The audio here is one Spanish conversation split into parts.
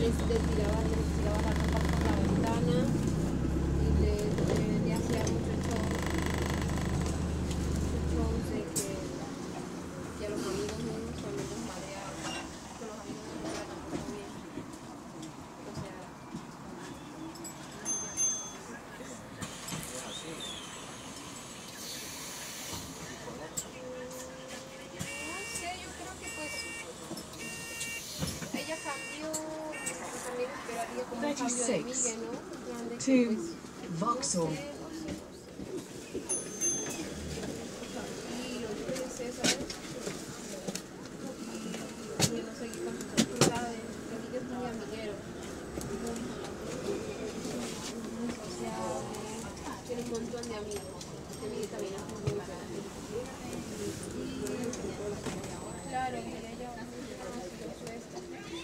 les tiraba la ropa por la ventana y le hacía mucho show de que a los amigos mismos también los madreaban, que los amigos no los trataban bien. O sea, no sé, yo creo que pues ella cambió, también esperaría como un cambio de Miguel, ¿no? En plan de que, pues, Vauxhall. no sé. Tranquilo, yo qué sé, ¿sabes? Y no seguir con sus actividades. Que Miguel es muy amiguero, muy sociable, tiene un montón de amigos. Que Miguel también es muy grande. Y claro, y ella conoció su esto.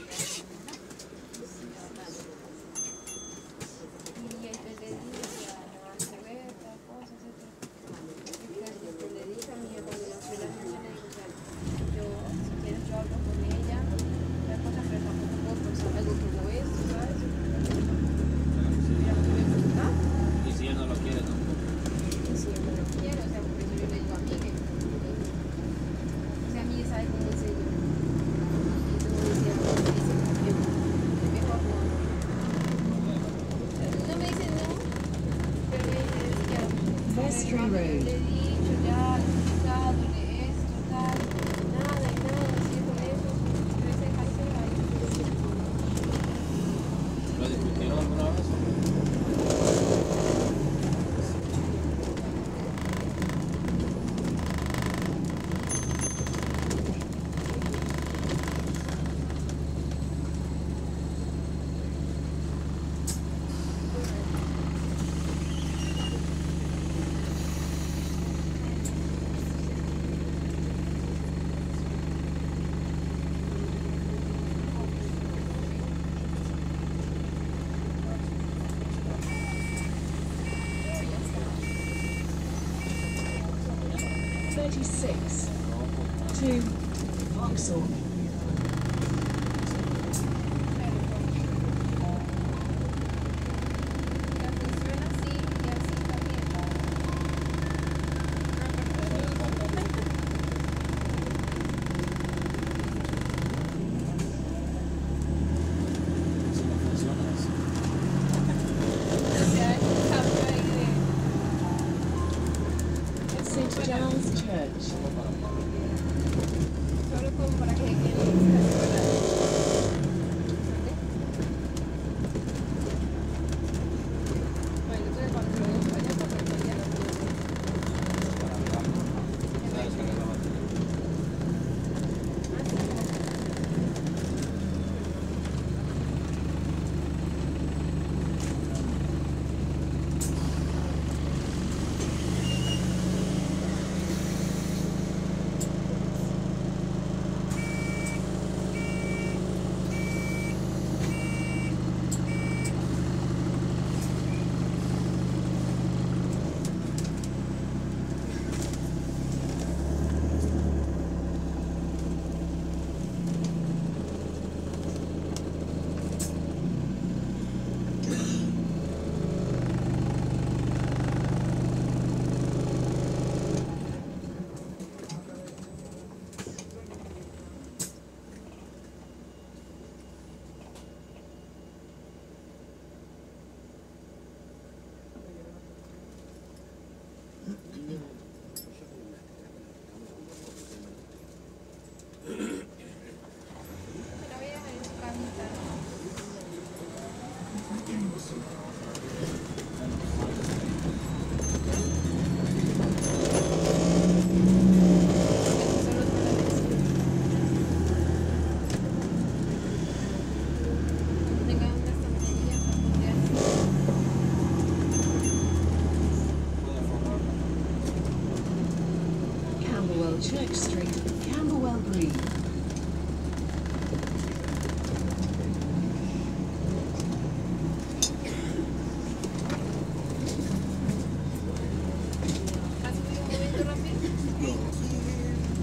Y el que le dice a Roberta, cosas, etc. Después le dije a mi hija cuando yo fui a la mañana, le digo, o sea, yo, si quieres yo hablo con ella, la cosa, pero tampoco puedo forzar algo como esto, ¿sabes? Mira, me gusta. Y si él no lo quiere tampoco. Y si yo no lo quiero, o sea, por eso yo le digo a Miguel. O sea, Miguel sabe cómo enseño. Y tú me decías, es mejor no. No me dice no, pero le dice ya. Vestry Le Road. he dicho ya, le he explicado, le esto, tal. Nada, sigue con eso. Pero ese Kaiser ahí. ¿Lo discutieron alguna vez? To Vauxhall. La funciona así y así también. Si no funciona eso. O sea, es un cambio ahí de... St. Giles Church. Solo como para que quede estacionada. Bueno, entonces cuando lo dejo allá, porque ya lo tengo. Para hablar. Ya descargué la batería. La voy a dejar en su camita. Solo para decir. Tenga una estantería para poner así. Puede formarla. Camberwell Church Street, Camberwell Green. ¿Has subido un momento rápido?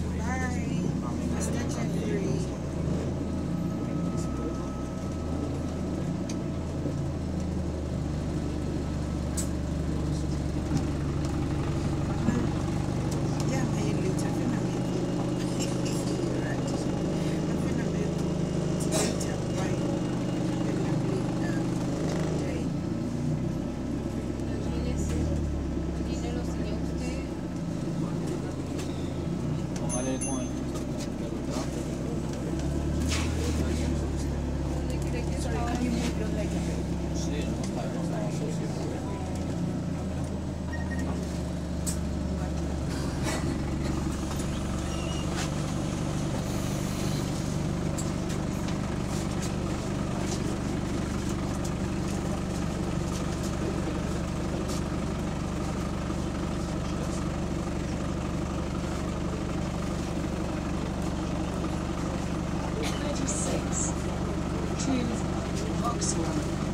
Bye. Hasta Jeffrey. Vauxhall.